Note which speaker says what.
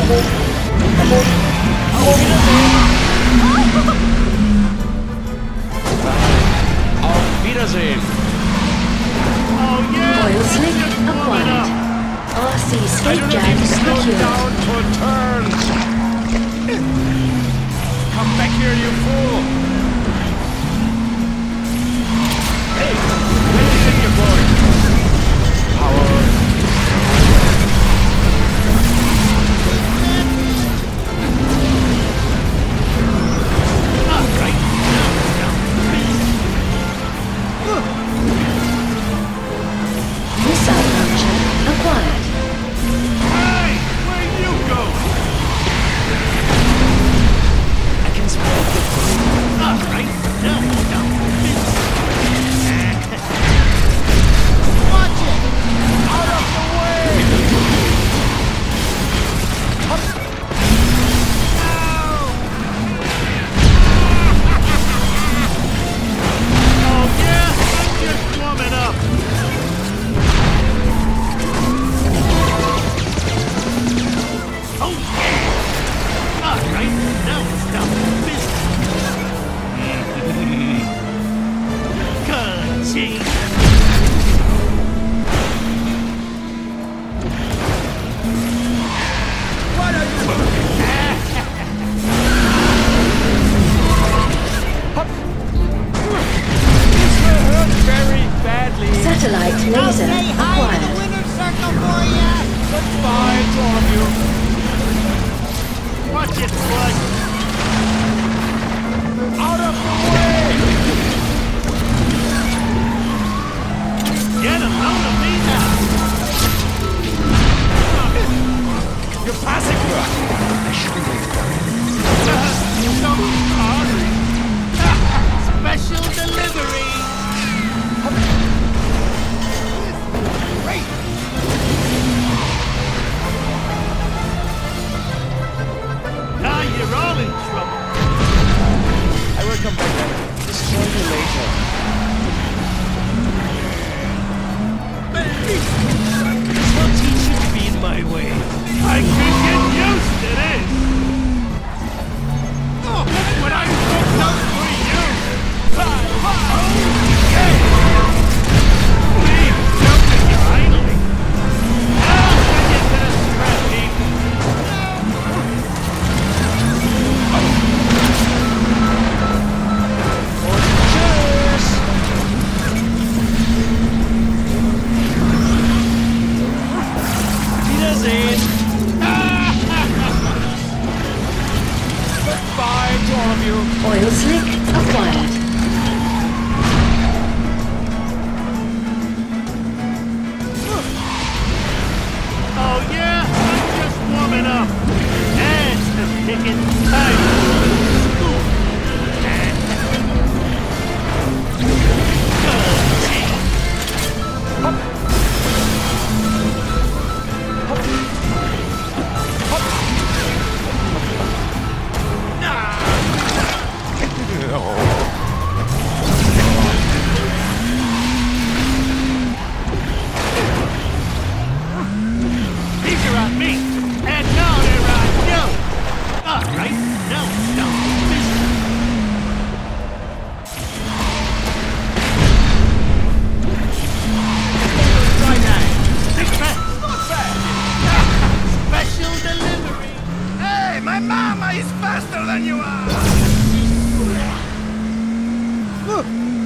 Speaker 1: Auf Wiedersehen.
Speaker 2: Oil slick acquired. RC
Speaker 1: I
Speaker 2: sleep
Speaker 1: do not
Speaker 2: jag
Speaker 1: even slow
Speaker 2: procured.
Speaker 1: down for turns. Come back here, you fool. Hey, where do you think you're going? Power.
Speaker 2: Missile launcher acquired.
Speaker 1: Hey, where you go? I can spell it. All right, no. Watch it! Out of the way! Oh yeah, I'm just warming up. Oh yeah! All right, now it's down to business. Ka-ching! What are you? This will hurt very badly.
Speaker 2: Satellite laser acquired.
Speaker 3: Winner's circle for ya!
Speaker 1: Goodbye to all of you. Watch it, bud. Out of the way! Get a load of me now! You're passing me! I shouldn't wait for it. So sorry. Special delivery! Great! Now you're all in trouble. I will come back and destroy you later. This will teach you to be in my way. I could get used to this. Oh, when I looked out for you. Okay. Please, don't make it idling. Now, when you get us scrappy. Cheers! Wiedersehen! Goodbye to all of you.
Speaker 2: Oil slick acquired.
Speaker 4: Oh yeah, I'm just warming up. That's the picking time. These are on me, and now they're on you. All right, now it's down to business. Try that. Think fast. Not fast. Special delivery.
Speaker 3: Hey, my mama is faster than you are!